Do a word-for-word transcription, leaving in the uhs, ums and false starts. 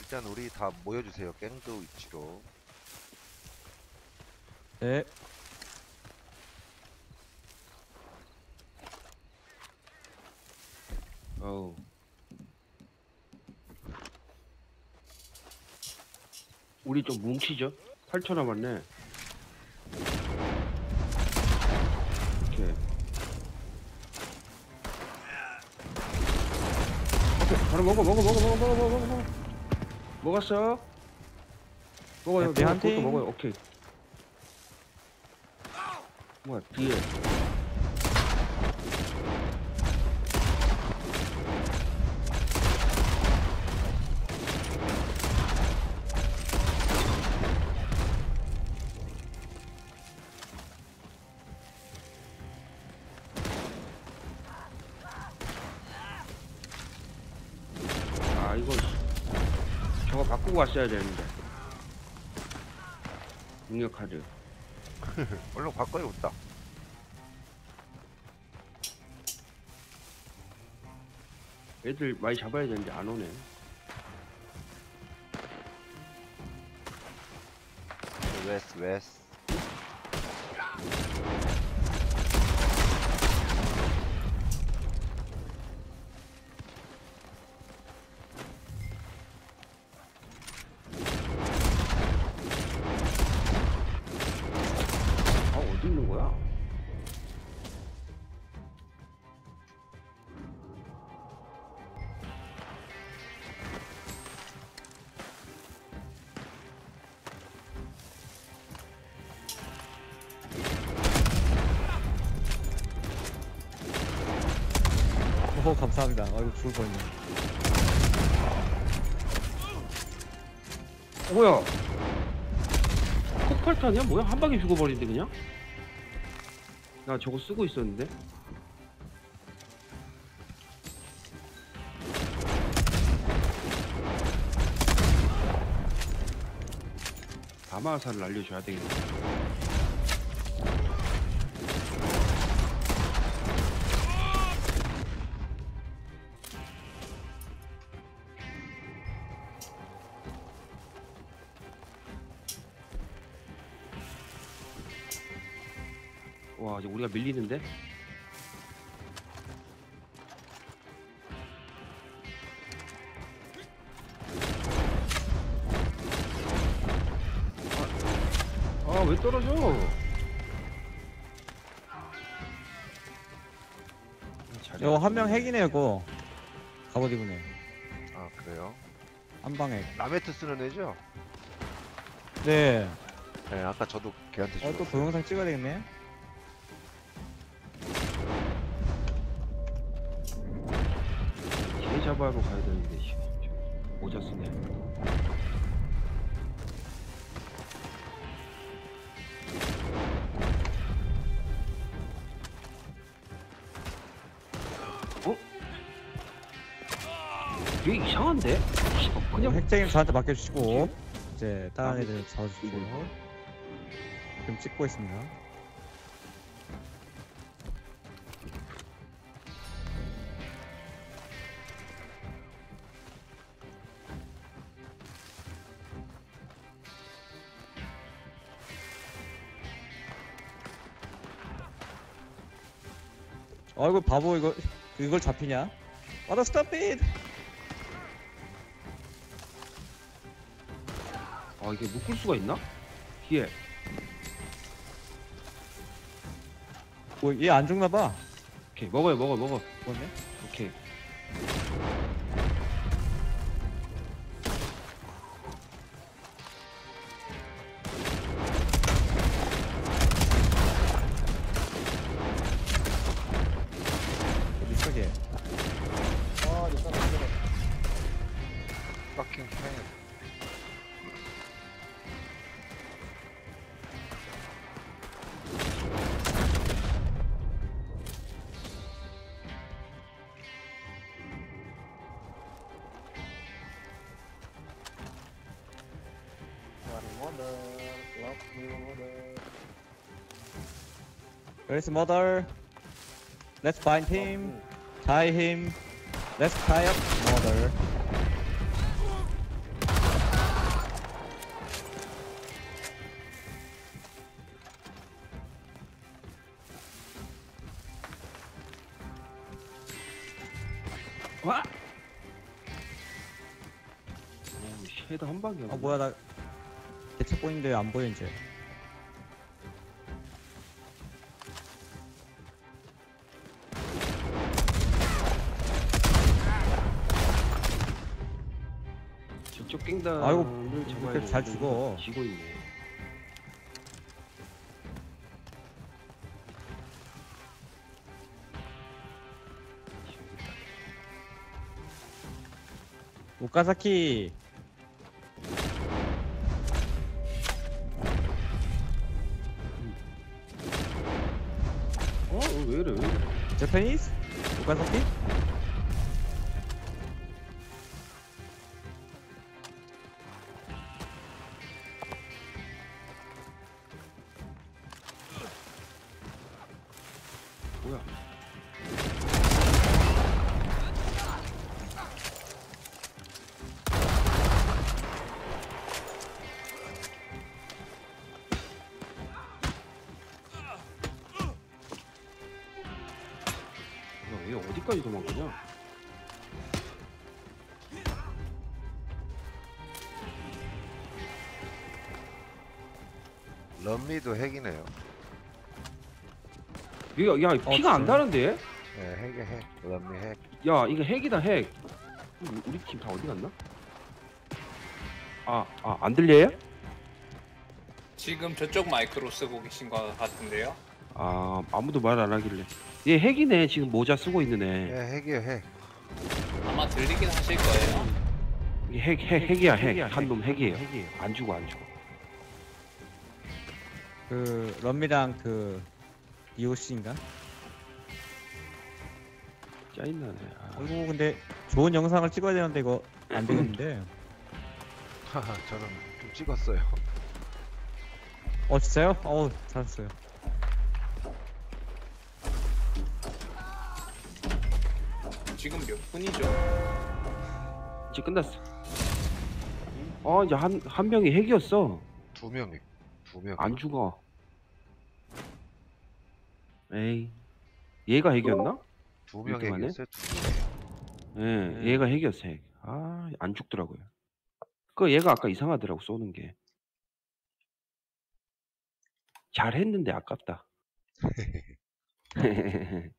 일단 우리 다 모여주세요. 갱도 위치로. 네. 어우. 우리 좀 뭉치죠? 팔 초 남았네. 오케이. 오케이. 바로 먹어, 먹어, 먹어, 먹어, 먹어, 먹어, 먹어. 먹었어? 먹어요, 해피 먹어, 헌팅. 그것도 먹어요. 오케이. 뭐야, 뒤에. 아, 이거 저거 바꾸고 왔어야 되는데. 능력 카드. 얼른 바꿔요, 웃다. 애들 많이 잡아야 되는데 안 오네. 웨스, 웨스. 아, 어디 있는 거야? 오, 감사합니다. 아이고, 죽을 뻔했네. 어, 뭐야? 폭발탄이야? 뭐야? 한 방에 죽어버린대 그냥? 나 저거 쓰고 있었는데? 가마사를 알려줘야 되겠네. 와, 이제 우리가 밀리는데? 아, 아, 왜 떨어져? 이거 한 명 핵이네요, 그거. 갑옷 입은 애. 아, 그래요? 한 방에. 라메트 쓰는 애죠? 네. 네, 아까 저도 걔한테 어, 또 죽었어요. 동영상 찍어야 되겠네. 개 잡아러 가야 되는데, 씨. 모자 쓰네. 어? 되게 이상한데? 씨, 어, 그냥 그냥 핵쟁이 저한테 맡겨주시고, 이제 다른 아, 애들 잡아주시고요. 지금 찍고 있습니다. 아이고, 바보, 이거, 이걸 잡히냐? What a stupid! 아, 이게 묶을 수가 있나? 뒤에. 뭐, 얘 안 죽나봐. 오케이, 먹어요, 먹어, 먹어. 뭐네? 오케이. 어디 있어, 걔? 빡킹 캔. Where's mother? Let's find him. Tie him. Let's tie up mother. 와! 오, 쉐드 한 방이야. 아 뭐야 나 대책 보이는데 왜 안 보여 이제. 저쪽 깽단을 아이고, 잡아야 이렇게 잘 되는데 죽어. 지고 있네. 오카사키. 어? 왜 이래 왜 이래? 제페니스? 오카사키? 뭐야? 야, 얘 어디까지 도망가냐? 럼미도 핵이네요. 얘가 야 어, 피가 안 진짜. 다는데? 네, 핵이 핵. 럼미 핵. 야 이거 핵이다 핵. 우리, 우리 팀 다 어디 갔나? 아 아 안 들려요? 지금 저쪽 마이크로 쓰고 계신 것 같은데요. 아 아무도 말 안 하길래. 얘 핵이네 지금 모자 쓰고 있는 애. 예, 핵이에요, 핵. 아마 들리긴 하실 거예요. 이게 핵, 핵, 핵이야, 핵. 한 놈 핵이에요. 안 죽어, 안 죽어. 그 럼미랑 그 디오씨인가? 짜증나네. 아, 어이구 근데 좋은 영상을 찍어야 되는데 이거 안 되겠는데. 하하, 저는 좀 찍었어요. 어 진짜요? 어우 잘했어요. 지금 몇 분이죠? 이제 끝났어. 어, 이제 한, 한 명이 핵이었어. 두 명이. 두 명. 안 죽어. 에이. 얘가 핵이었나? 두 명 이렇게 핵이었어요, 두 명. 예, 네. 얘가 핵이었어, 핵. 아, 안 죽더라고요. 그 얘가 아까 이상하더라고, 쏘는 게. 잘했는데 아깝다.